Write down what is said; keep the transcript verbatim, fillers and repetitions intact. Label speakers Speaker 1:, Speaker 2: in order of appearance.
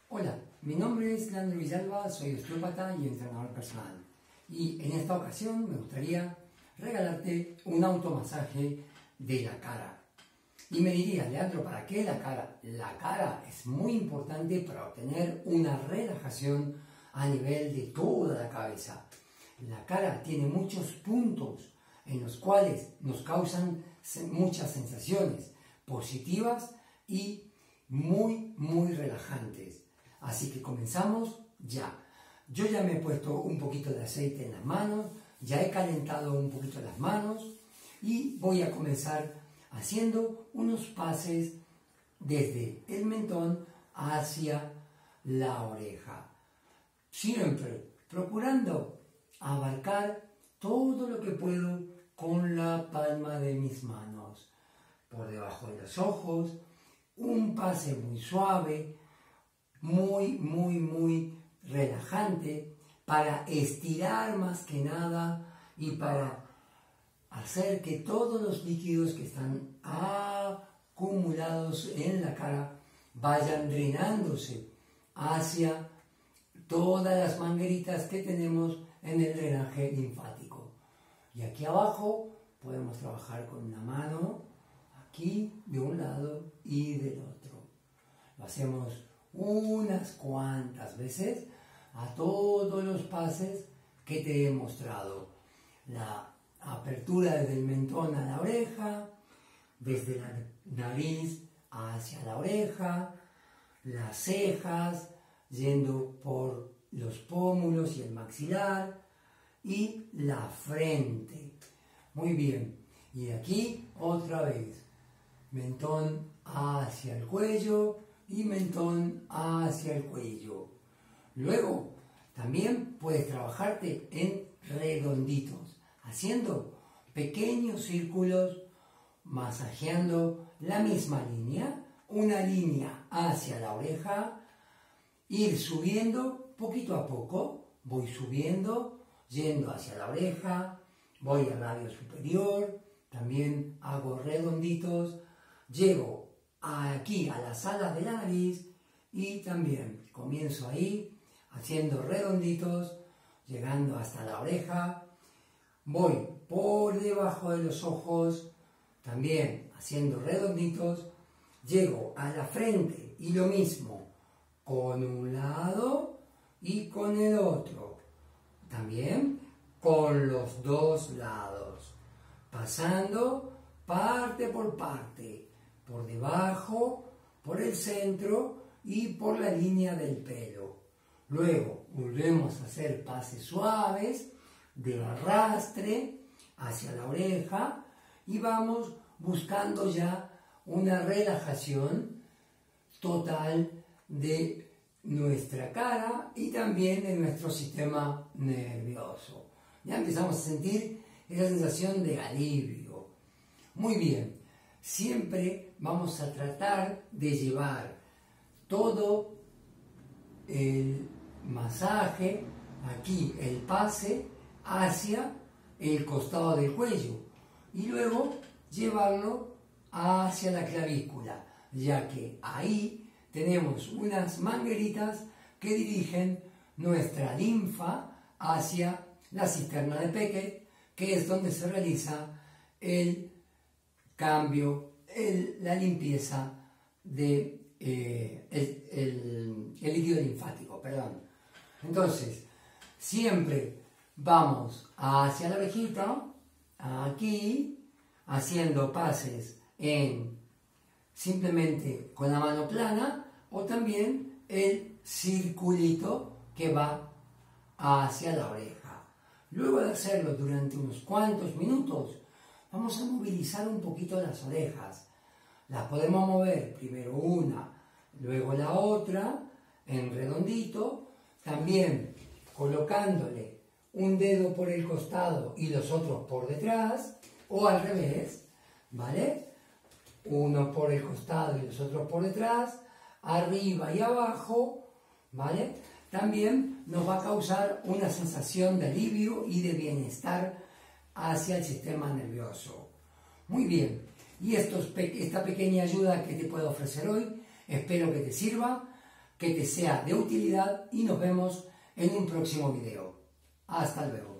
Speaker 1: Hola, mi nombre es Leandro Villalba, soy osteópata y entrenador personal. Y en esta ocasión me gustaría regalarte un automasaje de la cara. Y me dirías, Leandro, ¿para qué la cara? La cara es muy importante para obtener una relajación a nivel de toda la cabeza. La cara tiene muchos puntos en los cuales nos causan muchas sensaciones positivas y muy, muy relajantes. Así que comenzamos ya. Yo ya me he puesto un poquito de aceite en las manos, ya he calentado un poquito las manos y voy a comenzar haciendo unos pases desde el mentón hacia la oreja. Siempre procurando abarcar todo lo que puedo con la palma de mis manos. Por debajo de los ojos, un pase muy suave, muy, muy, muy relajante para estirar más que nada y para hacer que todos los líquidos que están acumulados en la cara vayan drenándose hacia todas las mangueritas que tenemos en el drenaje linfático. Y aquí abajo podemos trabajar con una mano, aquí de un lado y del otro. Lo hacemos unas cuantas veces a todos los pases que te he mostrado. La apertura desde el mentón a la oreja, desde la nariz hacia la oreja, las cejas yendo por los pómulos y el maxilar y la frente. Muy bien, y aquí otra vez, mentón hacia el cuello y mentón hacia el cuello. Luego, también puedes trabajarte en redonditos, haciendo pequeños círculos, masajeando la misma línea, una línea hacia la oreja, ir subiendo poquito a poco, voy subiendo, yendo hacia la oreja, voy al labio superior, también hago redonditos, llego aquí a las alas de la nariz y también comienzo ahí haciendo redonditos, llegando hasta la oreja, voy por debajo de los ojos, también haciendo redonditos, llego a la frente y lo mismo, con un lado y con el otro, también con los dos lados, pasando parte por parte, por debajo, por el centro y por la línea del pelo. Luego volvemos a hacer pases suaves de arrastre hacia la oreja y vamos buscando ya una relajación total de nuestra cara y también de nuestro sistema nervioso. Ya empezamos a sentir esa sensación de alivio. Muy bien, siempre vamos a tratar de llevar todo el masaje, aquí el pase, hacia el costado del cuello y luego llevarlo hacia la clavícula, ya que ahí tenemos unas mangueritas que dirigen nuestra linfa hacia la cisterna de Beckett, que es donde se realiza el cambio, el, la limpieza de eh, el, el, el líquido linfático, perdón. Entonces, siempre vamos hacia la orejita, aquí, haciendo pases en simplemente con la mano plana o también el circulito que va hacia la oreja. Luego de hacerlo durante unos cuantos minutos, vamos a movilizar un poquito las orejas. Las podemos mover primero una, luego la otra, en redondito, también colocándole un dedo por el costado y los otros por detrás, o al revés, ¿vale? Uno por el costado y los otros por detrás, arriba y abajo, ¿vale? También nos va a causar una sensación de alivio y de bienestar hacia el sistema nervioso. Muy bien, y esto, esta pequeña ayuda que te puedo ofrecer hoy, espero que te sirva que te sea de utilidad y nos vemos en un próximo video. Hasta luego.